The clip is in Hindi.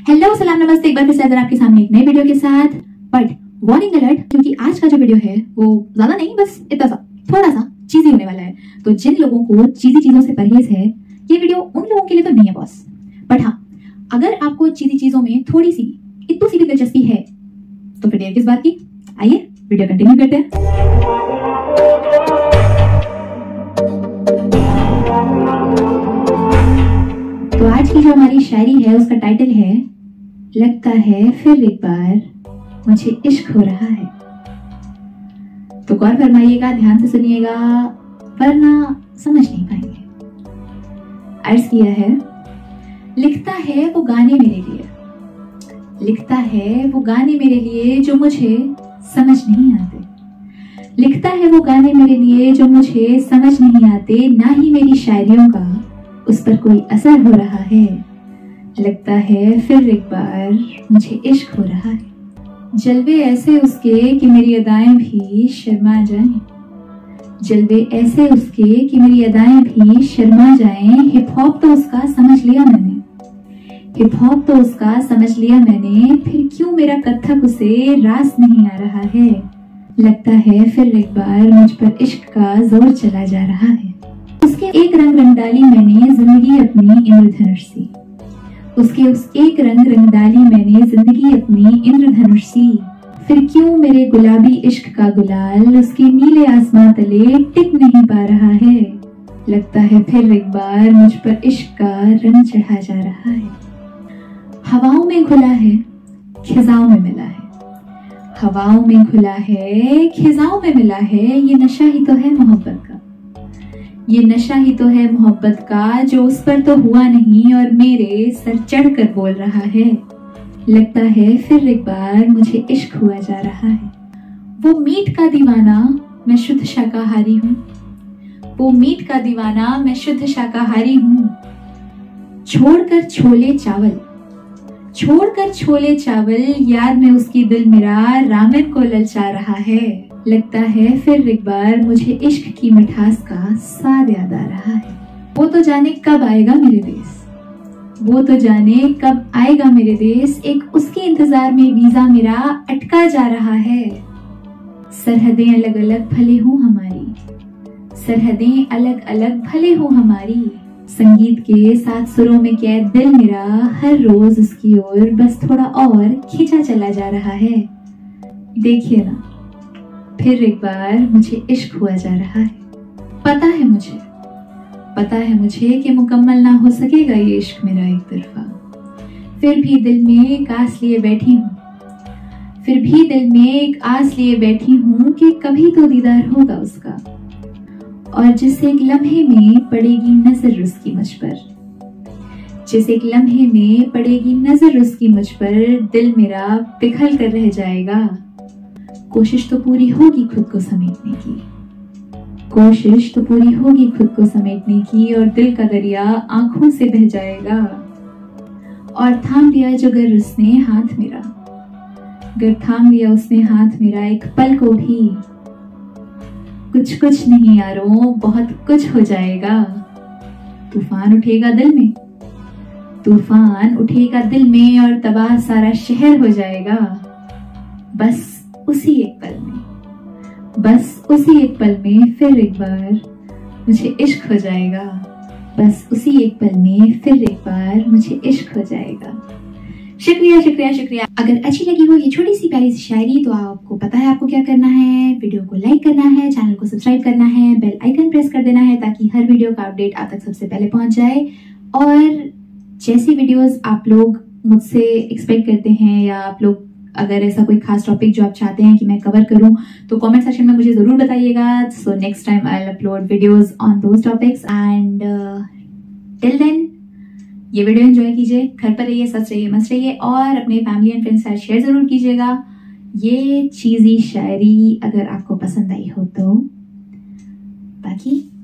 हेलो सलाम नमस्ते, एक बार फिर से आपके सामने एक नई वीडियो के साथ। बट वार्निंग अलर्ट, क्योंकि आज का जो वीडियो है वो ज्यादा नहीं, बस इतना सा थोड़ा सा चीजी होने वाला है। तो जिन लोगों को चीजी चीजों से परहेज है, ये वीडियो उन लोगों के लिए तो नहीं है बॉस। बट हाँ, अगर आपको चीजी चीजों में थोड़ी सी इतनी सी भी दिलचस्पी है तो फिर देर किस बात की, आइए वीडियो कंटिन्यू करते हैं। तो आज की जो हमारी शायरी है उसका टाइटल है लगता है फिर एक बार मुझे इश्क हो रहा है। तो गौर फरमाइएगा, ध्यान से सुनिएगा, वरना समझ नहीं पाएंगे। अर्ज किया है, लिखता है वो गाने मेरे लिए, लिखता है वो गाने मेरे लिए जो मुझे समझ नहीं आते, लिखता है वो गाने मेरे लिए जो मुझे समझ नहीं आते, ना ही मेरी शायरियों का उस पर कोई असर हो रहा है। लगता है फिर एक बार मुझे इश्क हो रहा है। जलवे ऐसे उसके कि मेरी अदाएं भी शर्मा जाएं, जलवे ऐसे उसके कि मेरी अदाएं भी शर्मा जाएं। हिप हॉप तो उसका समझ लिया मैंने, हिप हॉप तो उसका समझ लिया मैंने, फिर क्यों मेरा कथक उसे रास नहीं आ रहा है। लगता है फिर एक बार मुझ पर इश्क का जोर चला जा रहा है। उसके एक रंग रंग डाली मैंने जिंदगी अपनी इंद्रधनुष सी, उसके उस एक रंग रंग डाली मैंने जिंदगी अपनी इंद्रधनुष सी, फिर क्यों मेरे गुलाबी इश्क का गुलाल उसके नीले आसमां तले टिक नहीं पा रहा है। लगता है फिर एक बार मुझ पर इश्क का रंग चढ़ा जा रहा है। हवाओं में खुला है, खिजाओं में मिला है, हवाओं में खुला है, खिजाओं में मिला है, ये नशा ही तो है मोहब्बत का, ये नशा ही तो है मोहब्बत का, जो उस पर तो हुआ नहीं और मेरे सर चढ़कर बोल रहा है। लगता है फिर एक बार मुझे इश्क हुआ जा रहा है। वो मीट का दीवाना मैं शुद्ध शाकाहारी हूँ, वो मीट का दीवाना मैं शुद्ध शाकाहारी हूँ। छोड़कर छोले चावल, छोड़कर छोले चावल, याद में उसकी दिल मेरा रामेन को ललचा रहा है। लगता है फिर एक बार मुझे इश्क की मिठास का स्वाद याद आ रहा है। वो तो जाने कब आएगा मेरे देश, वो तो जाने कब आएगा मेरे देश, एक उसके इंतजार में वीजा मेरा अटका जा रहा है। सरहदें अलग अलग भले हो हमारी, सरहदें अलग अलग भले हो हमारी, संगीत के साथ सुरों में कैद दिल मेरा हर रोज उसकी ओर बस थोड़ा और खींचा चला जा रहा है। देखिए ना, फिर एक बार मुझे इश्क हुआ जा रहा है। पता है मुझे, पता है मुझे कि मुकम्मल ना हो सकेगा ये इश्क मेरा एक तरफा, फिर भी दिल में एक आस लिए बैठी हूँ, फिर भी दिल में एक आस लिए बैठी हूँ कि कभी तो दीदार होगा उसका, और जिस एक लम्हे में पड़ेगी नजर उसकी मुझ पर, जिस एक लम्हे में पड़ेगी नजर उसकी मुझ पर, दिल मेरा पिघल कर रह जाएगा। कोशिश तो पूरी होगी खुद को समेटने की, कोशिश तो पूरी होगी खुद को समेटने की, और दिल का दरिया आंखों से बह जाएगा। और थाम लिया जो गर उसने हाथ मेरा, गर थाम लिया उसने हाथ मेरा एक पल को भी, कुछ कुछ नहीं यारों बहुत कुछ हो जाएगा। तूफान उठेगा दिल में, तूफान उठेगा दिल में, और तबाह सारा शहर हो जाएगा। बस उसी एक पल में, बस उसी एक पल में फिर एक बार मुझे इश्क हो जाएगा, बस उसी एक पल में फिर एक बार मुझे इश्क हो जाएगा। शुक्रिया शुक्रिया शुक्रिया। अगर अच्छी लगी हो ये छोटी सी प्यारी सी शायरी तो आपको पता है आपको क्या करना है, वीडियो को लाइक करना है, चैनल को सब्सक्राइब करना है, बेल आइकन प्रेस कर देना है ताकि हर वीडियो का अपडेट आप तक सबसे पहले पहुंच जाए। और जैसी वीडियोस आप लोग मुझसे एक्सपेक्ट करते हैं, या आप लोग अगर ऐसा कोई खास टॉपिक जो आप चाहते हैं कि मैं कवर करूं, तो कमेंट सेक्शन में मुझे जरूर बताइएगा। So next time I will upload videos on those topics, and till then ये वीडियो एंजॉय कीजिए, घर पर रहिए, सच रहिए, मस्त रहिए, और अपने फैमिली एंड फ्रेंड्स के साथ शेयर जरूर कीजिएगा। ये चीजी शायरी अगर आपको पसंद आई हो तो। बाकी